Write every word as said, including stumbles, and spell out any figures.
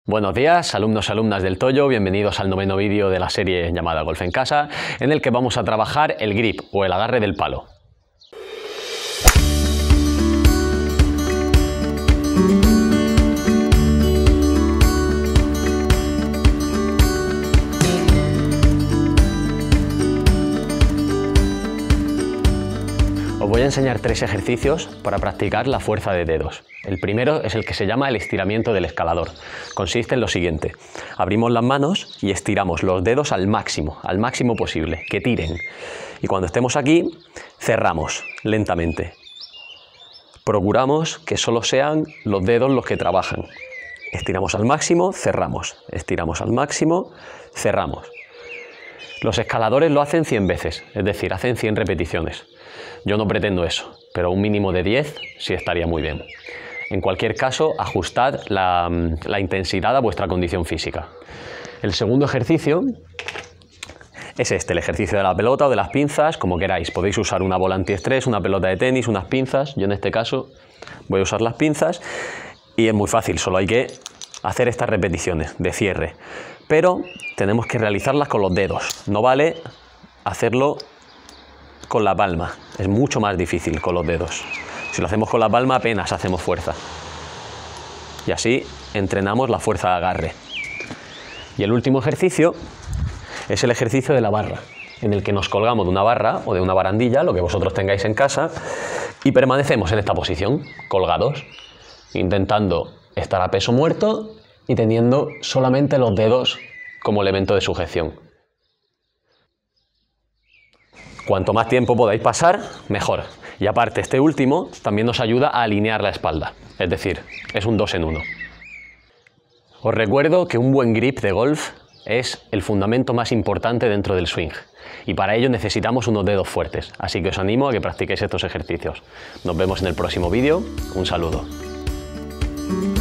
Buenos días, alumnos y alumnas del Toyo, bienvenidos al noveno vídeo de la serie llamada Golf en Casa, en el que vamos a trabajar el grip o el agarre del palo. Os voy a enseñar tres ejercicios para practicar la fuerza de dedos. El primero es el que se llama el estiramiento del escalador. Consiste en lo siguiente: abrimos las manos y estiramos los dedos al máximo, al máximo posible, que tiren. Y cuando estemos aquí, cerramos lentamente. Procuramos que solo sean los dedos los que trabajan. Estiramos al máximo, cerramos. Estiramos al máximo, cerramos. Los escaladores lo hacen cien veces, es decir, hacen cien repeticiones. Yo no pretendo eso, pero un mínimo de diez sí estaría muy bien. En cualquier caso, ajustad la, la intensidad a vuestra condición física. El segundo ejercicio es este, el ejercicio de la pelota o de las pinzas, como queráis. Podéis usar una bola antiestrés, una pelota de tenis, unas pinzas. Yo en este caso voy a usar las pinzas y es muy fácil, solo hay que hacer estas repeticiones de cierre. Pero tenemos que realizarlas con los dedos, no vale hacerlo con la palma, es mucho más difícil con los dedos. Si lo hacemos con la palma apenas hacemos fuerza. Y así entrenamos la fuerza de agarre. Y el último ejercicio es el ejercicio de la barra, en el que nos colgamos de una barra o de una barandilla, lo que vosotros tengáis en casa, y permanecemos en esta posición, colgados, intentando estar a peso muerto y teniendo solamente los dedos como elemento de sujeción. Cuanto más tiempo podáis pasar, mejor. Y aparte, este último también nos ayuda a alinear la espalda. Es decir, es un dos en uno. Os recuerdo que un buen grip de golf es el fundamento más importante dentro del swing. Y para ello necesitamos unos dedos fuertes. Así que os animo a que practiquéis estos ejercicios. Nos vemos en el próximo vídeo. Un saludo.